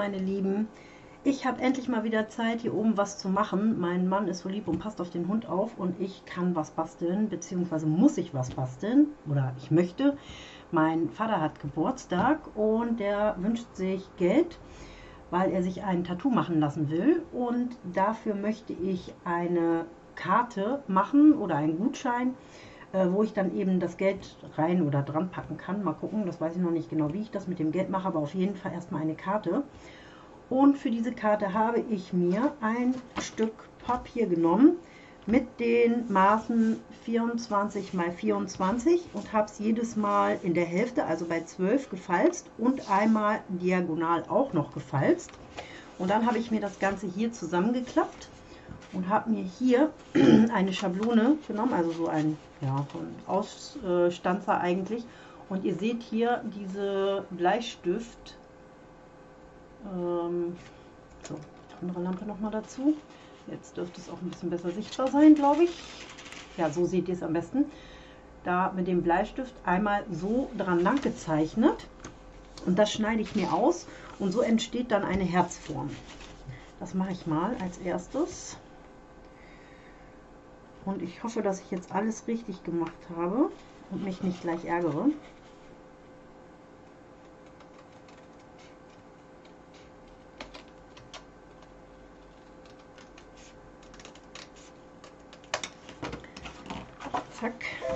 meine Lieben. Ich habe endlich mal wieder Zeit, hier oben was zu machen. Mein Mann ist so lieb und passt auf den Hund auf und ich kann was basteln, beziehungsweise muss ich was basteln oder ich möchte. Mein Vater hat Geburtstag und der wünscht sich Geld, weil er sich ein Tattoo machen lassen will, und dafür möchte ich eine Karte machen oder einen Gutschein, wo ich dann eben das Geld rein oder dran packen kann. Mal gucken, das weiß ich noch nicht genau, wie ich das mit dem Geld mache, aber auf jeden Fall erstmal eine Karte. Und für diese Karte habe ich mir ein Stück Papier genommen mit den Maßen 24 x 24 und habe es jedes Mal in der Hälfte, also bei 12, gefalzt und einmal diagonal auch noch gefalzt. Und dann habe ich mir das Ganze hier zusammengeklappt und habe mir hier eine Schablone genommen, also so ein, ja, so ein Ausstanzer eigentlich. Und ihr seht hier diese Bleistift, so, die andere Lampe noch mal dazu. Jetzt dürfte es auch ein bisschen besser sichtbar sein, glaube ich. Ja, so seht ihr es am besten. Da mit dem Bleistift einmal so dran lang gezeichnet. Und das schneide ich mir aus und so entsteht dann eine Herzform. Das mache ich mal als erstes. Und ich hoffe, dass ich jetzt alles richtig gemacht habe und mich nicht gleich ärgere. Zack.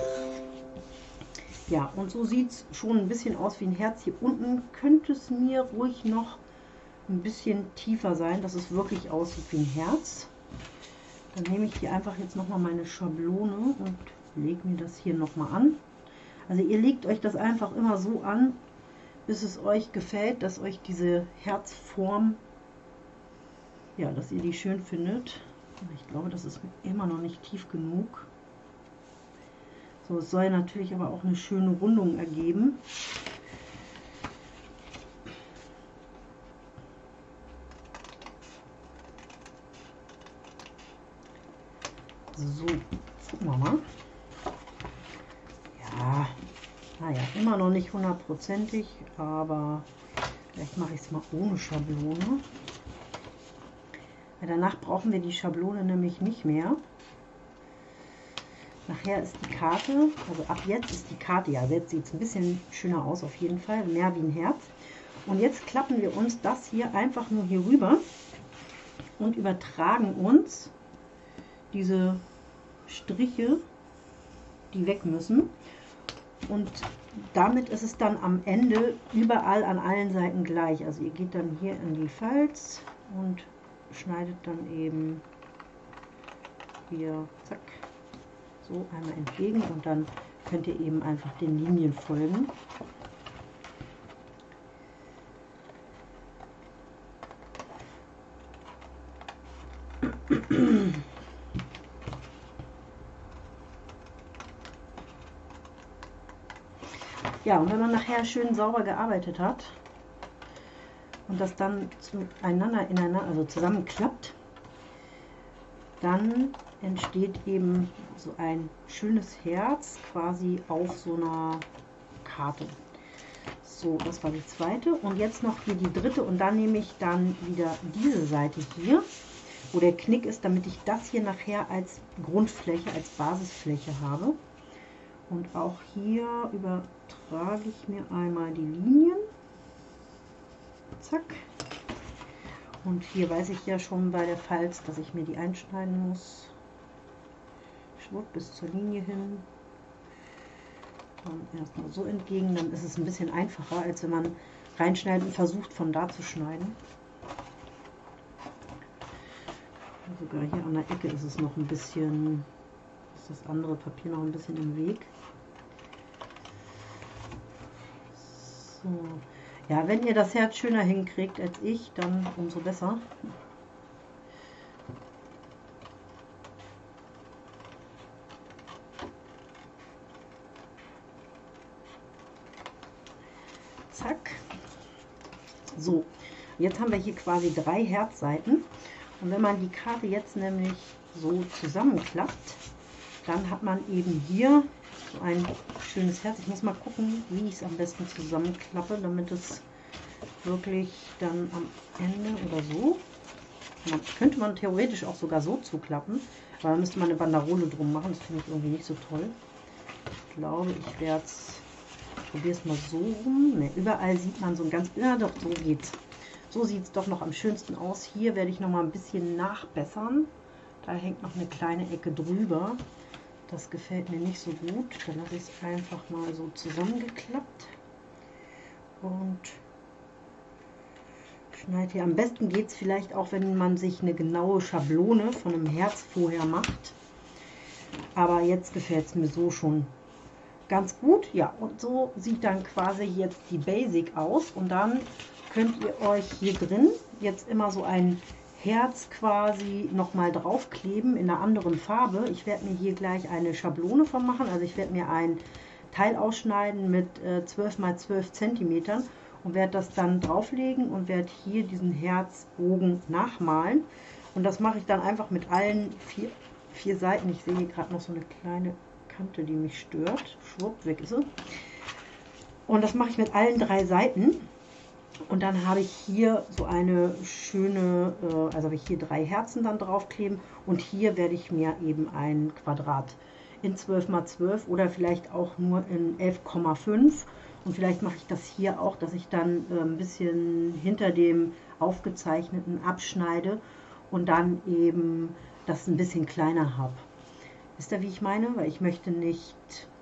Ja, und so sieht es schon ein bisschen aus wie ein Herz. Hier unten könnte es mir ruhig noch ein bisschen tiefer sein, dass es wirklich aussieht wie ein Herz. Dann nehme ich hier einfach jetzt nochmal meine Schablone und lege mir das hier nochmal an. Also ihr legt euch das einfach immer so an, bis es euch gefällt, dass euch diese Herzform, ja, dass ihr die schön findet. Ich glaube, das ist immer noch nicht tief genug. So, es soll natürlich aber auch eine schöne Rundung ergeben. So, gucken wir mal. Ja, naja, immer noch nicht hundertprozentig, aber vielleicht mache ich es mal ohne Schablone. Weil danach brauchen wir die Schablone nämlich nicht mehr. Nachher ist die Karte, also ab jetzt ist die Karte, ja, jetzt sieht es ein bisschen schöner aus auf jeden Fall, mehr wie ein Herz. Und jetzt klappen wir uns das hier einfach nur hier rüber und übertragen uns diese Striche, die weg müssen. Und damit ist es dann am Ende überall an allen Seiten gleich. Also ihr geht dann hier in die Falz und schneidet dann eben hier, zack, so einmal entgegen und dann könnt ihr eben einfach den Linien folgen. Ja, und wenn man nachher schön sauber gearbeitet hat und das dann ineinander, also zusammenklappt, dann entsteht eben so ein schönes Herz quasi auf so einer Karte. So, das war die zweite und jetzt noch hier die dritte und dann nehme ich dann wieder diese Seite hier, wo der Knick ist, damit ich das hier nachher als Grundfläche, als Basisfläche habe. Und auch hier übertrage ich mir einmal die Linien. Zack. Und hier weiß ich ja schon bei der Falz, dass ich mir die einschneiden muss. Schwupp, bis zur Linie hin. Dann erstmal so entgegen, dann ist es ein bisschen einfacher, als wenn man reinschneidet und versucht von da zu schneiden. Sogar hier an der Ecke ist es noch ein bisschen, ist das andere Papier noch ein bisschen im Weg. So. Ja, wenn ihr das Herz schöner hinkriegt als ich, dann umso besser. Zack. So, jetzt haben wir hier quasi 3 Herzseiten. Und wenn man die Karte jetzt nämlich so zusammenklappt, dann hat man eben hier so ein schönes Herz. Ich muss mal gucken, wie ich es am besten zusammenklappe, damit es wirklich dann am Ende oder so. Könnte man theoretisch auch sogar so zuklappen, aber dann müsste man eine Banderole drum machen. Das finde ich irgendwie nicht so toll. Ich glaube, ich werde es, probiere es mal so rum. Ne, überall sieht man so ein ganz, ja doch, so geht's. So sieht es doch noch am schönsten aus. Hier werde ich noch mal ein bisschen nachbessern. Da hängt noch eine kleine Ecke drüber. Das gefällt mir nicht so gut. Dann lasse ich es einfach mal so zusammengeklappt. Und schneide hier. Am besten geht es vielleicht auch, wenn man sich eine genaue Schablone von einem Herz vorher macht. Aber jetzt gefällt es mir so schon ganz gut. Ja, und so sieht dann quasi jetzt die Basic aus. Und dann könnt ihr euch hier drin jetzt immer so ein Herz quasi nochmal draufkleben in einer anderen Farbe. Ich werde mir hier gleich eine Schablone von machen. Also ich werde mir ein Teil ausschneiden mit 12 x 12 cm und werde das dann drauflegen und werde hier diesen Herzbogen nachmalen. Und das mache ich dann einfach mit allen vier Seiten. Ich sehe hier gerade noch so eine kleine Kante, die mich stört. Schwupp, weg ist sie. Und das mache ich mit allen 3 Seiten. Und dann habe ich hier so eine schöne, also habe ich hier 3 Herzen dann draufkleben. Und hier werde ich mir eben ein Quadrat in 12 x 12 oder vielleicht auch nur in 11,5. Und vielleicht mache ich das hier auch, dass ich dann ein bisschen hinter dem aufgezeichneten abschneide und dann eben das ein bisschen kleiner habe. Wisst ihr, wie ich meine? Weil ich möchte nicht,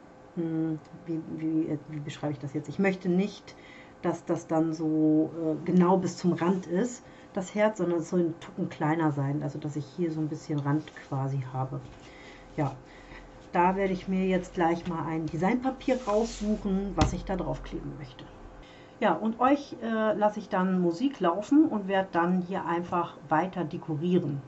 wie beschreibe ich das jetzt? Ich möchte nicht, dass das dann so genau bis zum Rand ist, das Herz, sondern es soll ein Tucken kleiner sein. Also dass ich hier so ein bisschen Rand quasi habe. Ja. Da werde ich mir jetzt gleich mal ein Designpapier raussuchen, was ich da drauf kleben möchte. Ja, und euch lasse ich dann Musik laufen und werde dann hier einfach weiter dekorieren.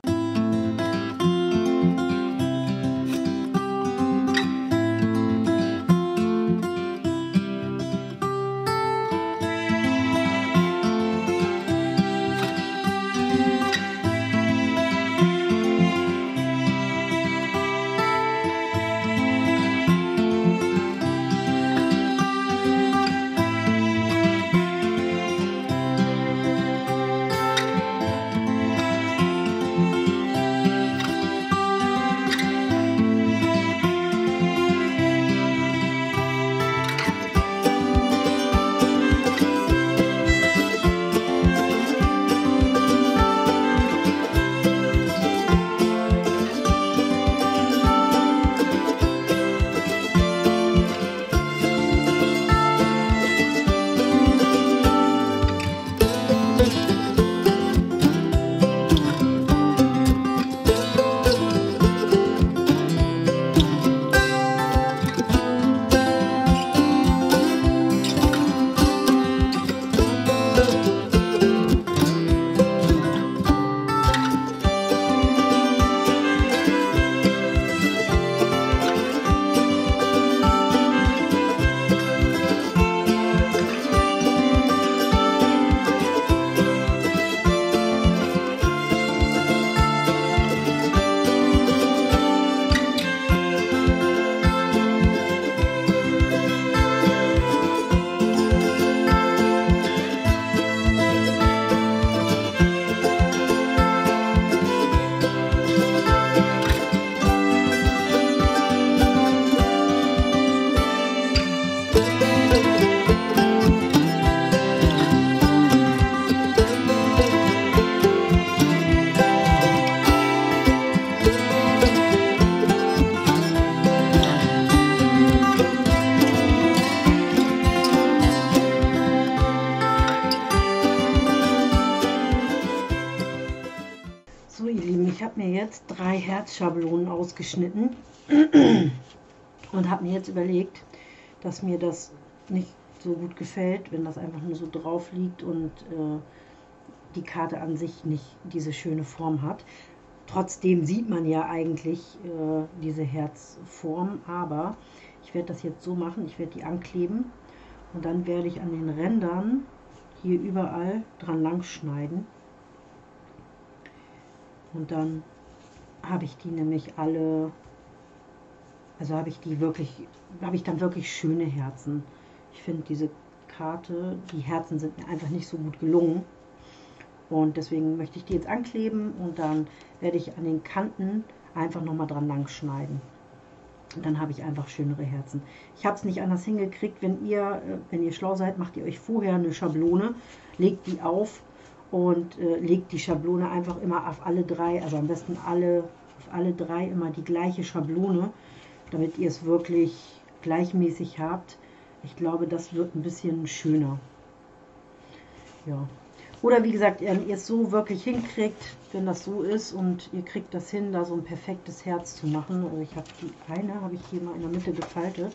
So ihr Lieben, ich habe mir jetzt 3 Herzschablonen ausgeschnitten und habe mir jetzt überlegt, dass mir das nicht so gut gefällt, wenn das einfach nur so drauf liegt und die Karte an sich nicht diese schöne Form hat. Trotzdem sieht man ja eigentlich diese Herzform, aber ich werde das jetzt so machen, ich werde die ankleben und dann werde ich an den Rändern hier überall dran lang schneiden. Und dann habe ich die nämlich alle, also habe ich dann wirklich schöne Herzen. Ich finde diese Karte. Die Herzen sind mir einfach nicht so gut gelungen. Und deswegen möchte ich die jetzt ankleben und dann werde ich an den Kanten einfach nochmal dran lang schneiden. Und dann habe ich einfach schönere Herzen. Ich habe es nicht anders hingekriegt. Wenn ihr schlau seid, macht ihr euch vorher eine Schablone, legt die auf und legt die Schablone einfach immer auf alle drei, also am besten auf alle drei immer die gleiche Schablone, damit ihr es wirklich gleichmäßig habt. Ich glaube, das wird ein bisschen schöner. Ja. Oder wie gesagt, wenn ihr es so wirklich hinkriegt, wenn das so ist und ihr kriegt das hin, da so ein perfektes Herz zu machen. Also ich habe die eine, habe ich hier mal in der Mitte gefaltet.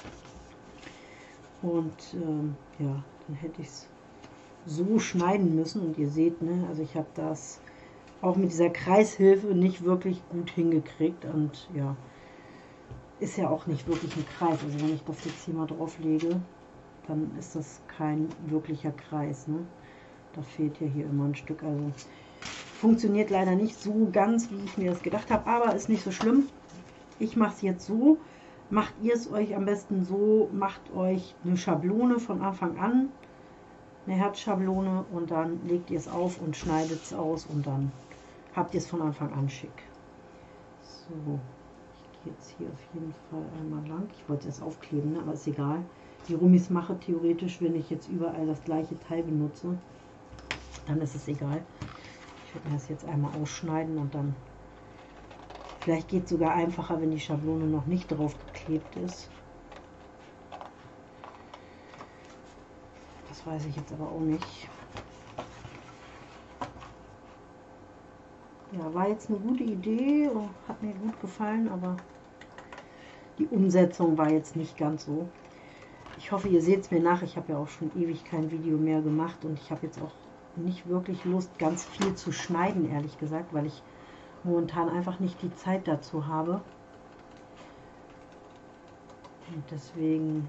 Und ja, dann hätte ich es so schneiden müssen. Und ihr seht, ne, also ich habe das auch mit dieser Kreishilfe nicht wirklich gut hingekriegt. Und ja, ist ja auch nicht wirklich ein Kreis. Also wenn ich das jetzt hier mal drauf lege, dann ist das kein wirklicher Kreis, ne? Da fehlt ja hier immer ein Stück. Also funktioniert leider nicht so ganz, wie ich mir das gedacht habe, aber ist nicht so schlimm. Ich mache es jetzt so. Macht ihr es euch am besten so, macht euch eine Schablone von Anfang an, eine Herzschablone, und dann legt ihr es auf und schneidet es aus und dann habt ihr es von Anfang an schick. So, ich gehe jetzt hier auf jeden Fall einmal lang. Ich wollte es aufkleben, ne, aber ist egal. Die Rummis mache theoretisch, wenn ich jetzt überall das gleiche Teil benutze, dann ist es egal. Ich werde mir das jetzt einmal ausschneiden und dann, vielleicht geht es sogar einfacher, wenn die Schablone noch nicht drauf geklebt ist. Das weiß ich jetzt aber auch nicht. Ja, war jetzt eine gute Idee, hat mir gut gefallen, aber die Umsetzung war jetzt nicht ganz so. Ich hoffe, ihr seht es mir nach. Ich habe ja auch schon ewig kein Video mehr gemacht und ich habe jetzt auch nicht wirklich Lust, ganz viel zu schneiden, ehrlich gesagt, weil ich momentan einfach nicht die Zeit dazu habe. Und deswegen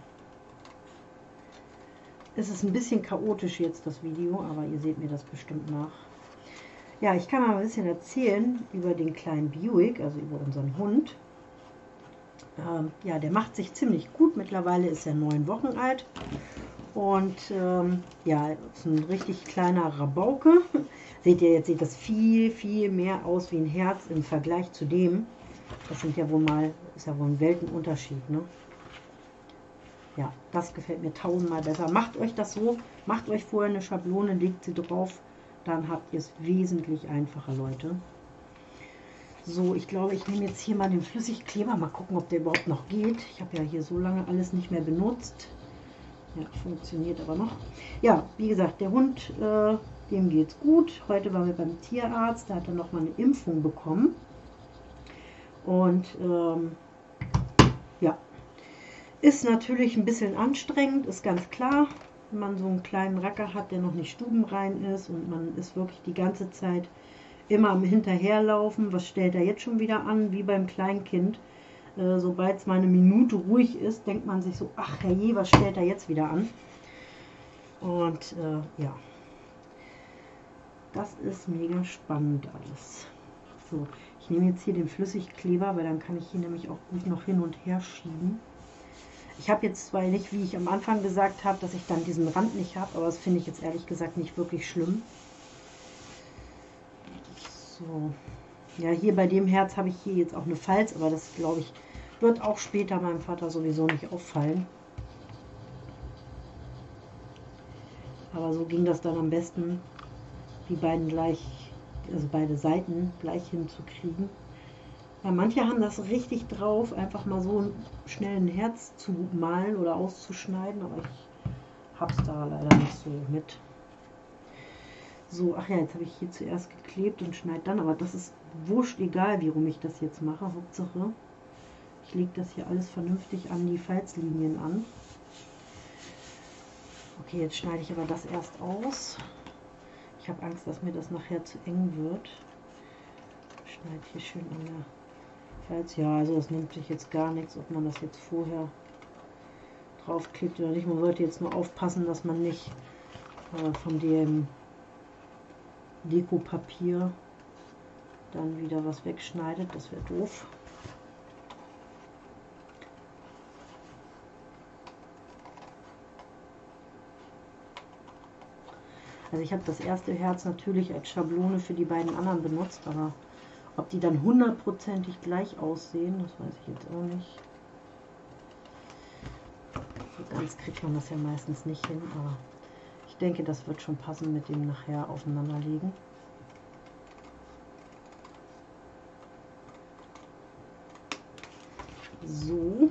ist es ein bisschen chaotisch jetzt, das Video, aber ihr seht mir das bestimmt nach. Ja, ich kann mal ein bisschen erzählen über den kleinen Buick, also über unseren Hund. Ja, der macht sich ziemlich gut. Mittlerweile ist er 9 Wochen alt. Und ja, ist ein richtig kleiner Rabauke. Seht ihr, jetzt sieht das viel, viel mehr aus wie ein Herz im Vergleich zu dem. Das sind ja wohl mal, ist ja wohl ein Weltenunterschied, ne? Ja, das gefällt mir tausendmal besser. Macht euch das so, macht euch vorher eine Schablone, legt sie drauf, dann habt ihr es wesentlich einfacher, Leute. So, ich glaube, ich nehme jetzt hier mal den Flüssigkleber, mal gucken, ob der überhaupt noch geht. Ich habe ja hier so lange alles nicht mehr benutzt. Ja, funktioniert aber noch. Ja, wie gesagt, der Hund, dem geht's gut. Heute waren wir beim Tierarzt, da hat er nochmal eine Impfung bekommen. Und ja, ist natürlich ein bisschen anstrengend, ist ganz klar, wenn man so einen kleinen Racker hat, der noch nicht stubenrein ist und man ist wirklich die ganze Zeit immer am Hinterherlaufen. Was stellt er jetzt schon wieder an, wie beim Kleinkind. Sobald es mal eine Minute ruhig ist, denkt man sich so, ach herrje, was stellt er jetzt wieder an? Und ja, das ist mega spannend alles. So, ich nehme jetzt hier den Flüssigkleber, weil dann kann ich hier nämlich auch gut noch hin und her schieben. Ich habe jetzt zwar nicht, wie ich am Anfang gesagt habe, dass ich dann diesen Rand nicht habe, aber das finde ich jetzt ehrlich gesagt nicht wirklich schlimm. So. Ja, hier bei dem Herz habe ich hier jetzt auch eine Falz, aber das, glaube ich, wird auch später meinem Vater sowieso nicht auffallen. Aber so ging das dann am besten, die beiden gleich, also beide Seiten gleich hinzukriegen. Ja, manche haben das richtig drauf, einfach mal so schnell ein Herz zu malen oder auszuschneiden, aber ich habe es da leider nicht so mit. So, ach ja, jetzt habe ich hier zuerst geklebt und schneide dann, aber das ist wurscht, egal wie rum ich das jetzt mache. Hauptsache, ich lege das hier alles vernünftig an die Falzlinien an. Okay, jetzt schneide ich aber das erst aus. Ich habe Angst, dass mir das nachher zu eng wird. Ich schneide hier schön an der Falz. Ja, also das nimmt sich jetzt gar nichts, ob man das jetzt vorher draufklebt oder nicht. Man sollte jetzt nur aufpassen, dass man nicht von dem Dekopapier dann wieder was wegschneidet, das wäre doof. Also ich habe das erste Herz natürlich als Schablone für die beiden anderen benutzt, aber ob die dann hundertprozentig gleich aussehen, das weiß ich jetzt auch nicht. So ganz kriegt man das ja meistens nicht hin, aber ich denke, das wird schon passen mit dem nachher aufeinanderlegen. So.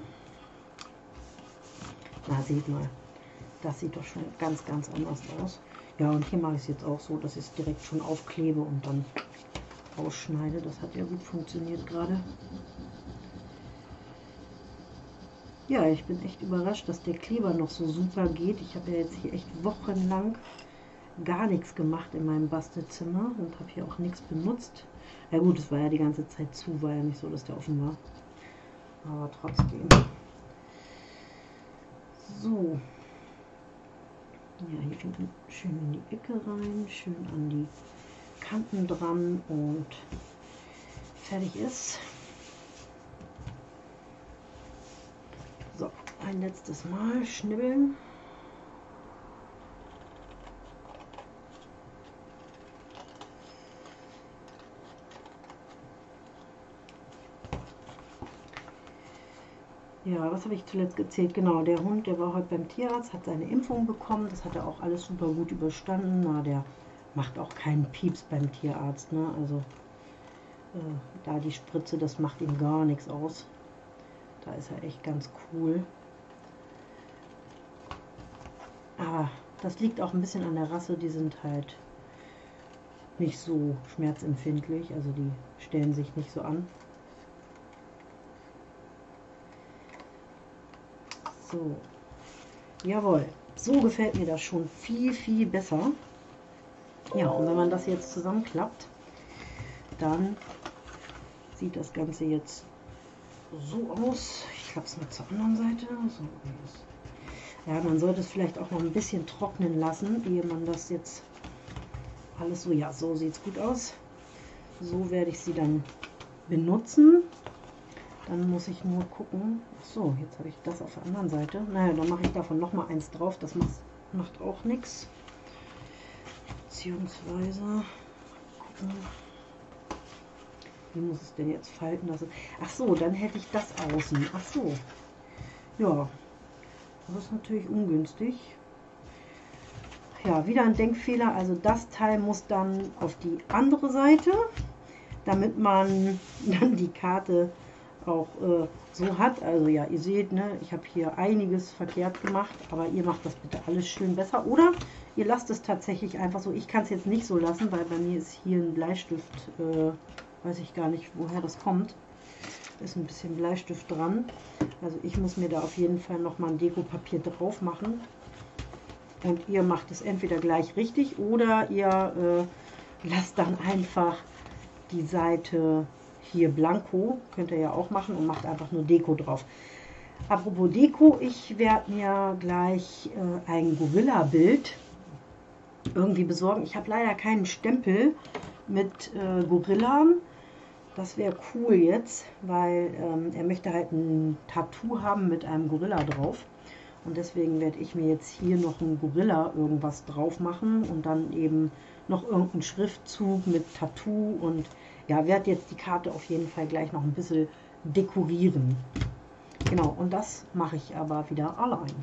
Na, seht mal. Das sieht doch schon ganz, ganz anders aus. Ja, und hier mache ich es jetzt auch so, dass ich es direkt schon aufklebe und dann ausschneide. Das hat ja gut funktioniert gerade. Ja, ich bin echt überrascht, dass der Kleber noch so super geht. Ich habe ja jetzt hier echt wochenlang gar nichts gemacht in meinem Bastelzimmer und habe hier auch nichts benutzt. Ja gut, es war ja die ganze Zeit zu, war ja nicht so, dass der offen war. Aber trotzdem. So. Ja, hier schön in die Ecke rein, schön an die Kanten dran und fertig ist. So, ein letztes Mal schnibbeln. Ja, was habe ich zuletzt gezählt? Genau, der Hund, der war heute beim Tierarzt, hat seine Impfung bekommen. Das hat er auch alles super gut überstanden. Na, der macht auch keinen Pieps beim Tierarzt, ne? Also da die Spritze, das macht ihm gar nichts aus. Da ist er echt ganz cool. Aber das liegt auch ein bisschen an der Rasse. Die sind halt nicht so schmerzempfindlich. Also die stellen sich nicht so an. So, jawohl, so gefällt mir das schon viel, viel besser. Ja, und wenn man das jetzt zusammenklappt, dann sieht das Ganze jetzt so aus. Ich klappe es mal zur anderen Seite. So, ja, man sollte es vielleicht auch noch ein bisschen trocknen lassen, ehe man das jetzt alles so, ja, so sieht es gut aus. So werde ich sie dann benutzen. Dann muss ich nur gucken. So, jetzt habe ich das auf der anderen Seite. Naja, dann mache ich davon noch mal eins drauf. Das macht auch nichts. Beziehungsweise, gucken. Wie muss es denn jetzt falten lassen? Ach so, dann hätte ich das außen. Ach so. Ja, das ist natürlich ungünstig. Ja, wieder ein Denkfehler. Also das Teil muss dann auf die andere Seite, damit man dann die Karte auch so hat. Also ja, ihr seht, ne, ich habe hier einiges verkehrt gemacht, aber ihr macht das bitte alles schön besser. Oder ihr lasst es tatsächlich einfach so. Ich kann es jetzt nicht so lassen, weil bei mir ist hier ein Bleistift, weiß ich gar nicht, woher das kommt. Ist ein bisschen Bleistift dran. Also ich muss mir da auf jeden Fall nochmal ein Dekopapier drauf machen. Und ihr macht es entweder gleich richtig oder ihr lasst dann einfach die Seite hier blanko, könnt ihr ja auch machen, und macht einfach nur Deko drauf. Apropos Deko, ich werde mir gleich ein Gorilla-Bild irgendwie besorgen. Ich habe leider keinen Stempel mit Gorillan. Das wäre cool jetzt, weil er möchte halt ein Tattoo haben mit einem Gorilla drauf. Und deswegen werde ich mir jetzt hier noch ein Gorilla irgendwas drauf machen und dann eben noch irgendeinen Schriftzug mit Tattoo, und ja, werde jetzt die Karte auf jeden Fall gleich noch ein bisschen dekorieren. Genau, und das mache ich aber wieder allein.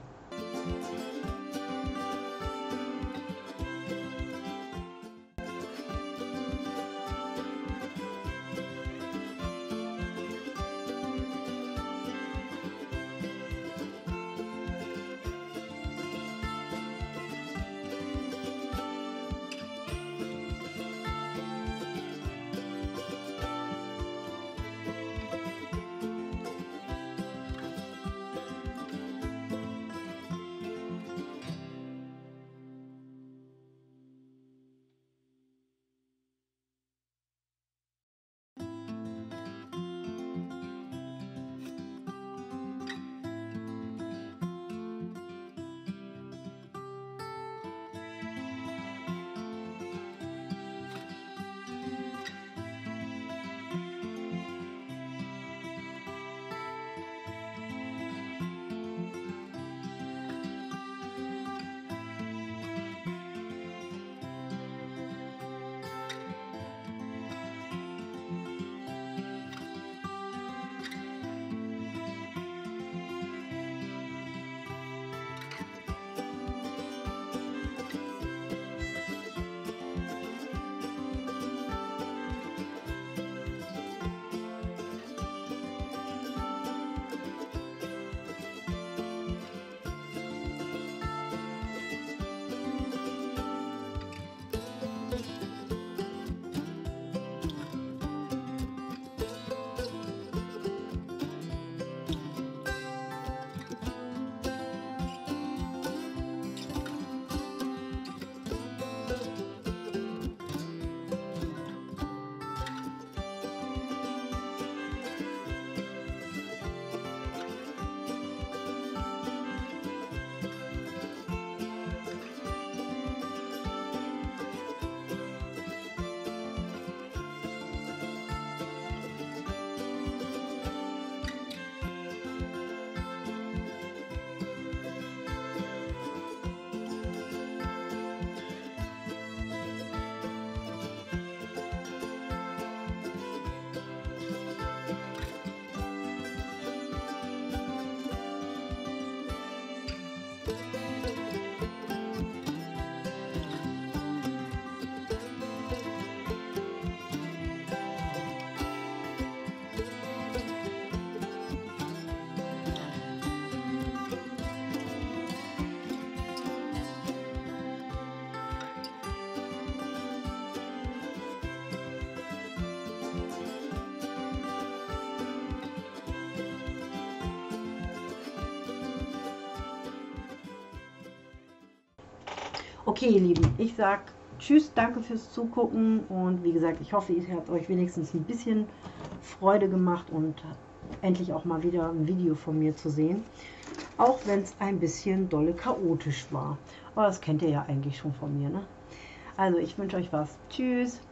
Okay, ihr Lieben, ich sag tschüss, danke fürs Zugucken und wie gesagt, ich hoffe, es hat euch wenigstens ein bisschen Freude gemacht und endlich auch mal wieder ein Video von mir zu sehen, auch wenn es ein bisschen dolle chaotisch war. Aber das kennt ihr ja eigentlich schon von mir, ne? Also ich wünsche euch was. Tschüss!